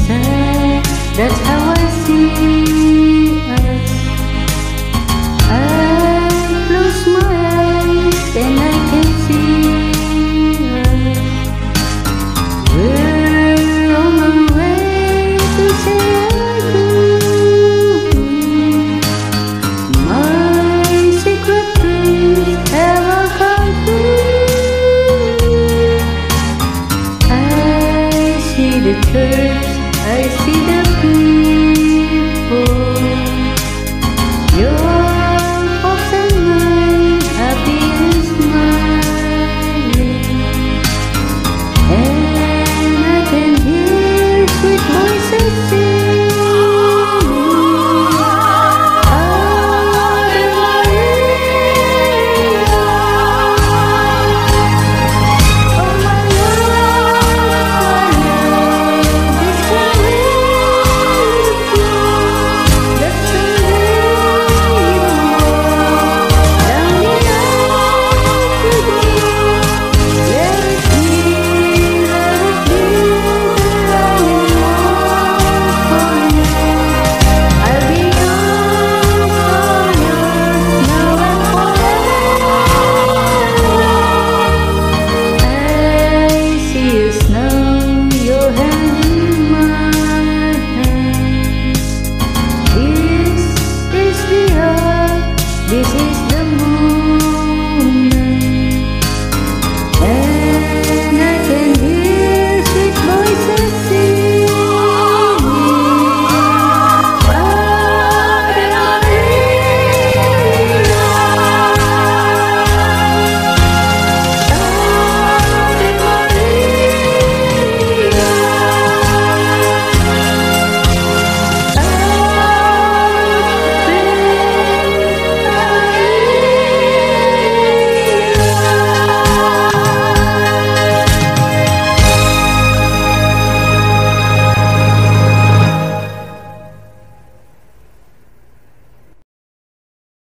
inside, that's how I see us. I close my eyes and I can see us. We're on our way to say I do. My secret dreams ever come true. I see the church, I see the blue.